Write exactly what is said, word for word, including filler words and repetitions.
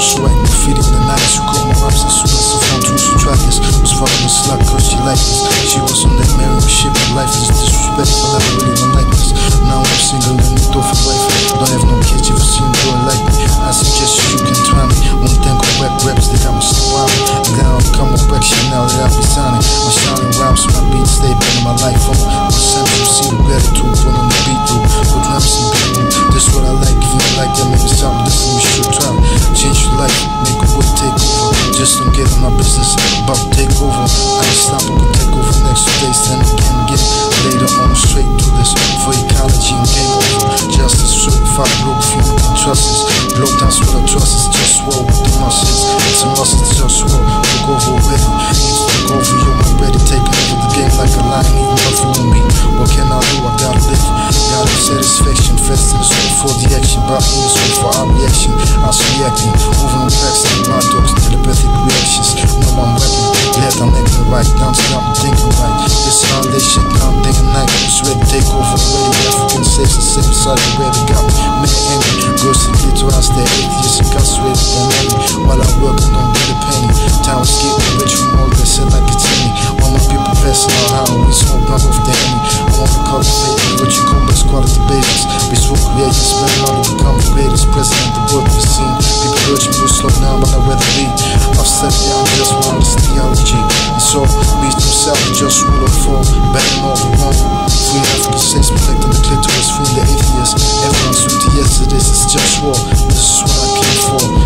Also writing graffiti in the nineties. Who caught my raps as soon as I found two who tried this. Was fucking a slut cause she liked this. She was on that married shit, but life is disrespectful. I never really don't like this. Now I'm single and moved off a wife. Don't have no kids, if you see him doing like me, I suggest you can try me. One thing on web raps, they got me so wild. And now I'm coming back shit now that I'll be signing. I'm shining rhymes, my beats stay in my life on. My central see the gratitude, put on the beat through. With drums and beat through. This what I like, if you don't like that, make me stop. This is we should try. Change your life, make a wood take over. Just don't get in my business, about to take over. I ain't stopping, we'll take over next two days, then again, again. Later on, straight to this for ecology and game over. Justice, certified, global firm, and trust us. Blow down what I trust is just war with the muscles. It's a must, it's just war. Look over already, need to look over you. I'm ready, taking over the game like a lion, even nothing on me. What can I do? I gotta live. Gotta satisfaction, festivals wait for the action. Brought me this way for our reaction. I was reacting, moving on tracks like my dogs, telepathic reactions. No, I'm rapping, glad I'm making it right. Down to I'm thinking right. This all this shit, now I'm thinking night. It's ready to take over already. African saves the same side of where they got me. Man, angry, girls to get to us, they're atheists, incarcerated and angry. While I work, I don't get a penny. Time is getting rich from all that shit like it's in me. While my people passing out how we smoke block off the enemy. I want to cultivate what you call best quality babies. Peaceful creators, spend money, become the greatest president the world has seen. People urge me to slow down, but I'd rather lead. I've stepped down just one, this theology. And so, beast himself, just rule of four, batting all the wrong. Free African states, protecting the clitoris, free the atheists. Everyone's with the yes, it is, it's just war. This is what I came for.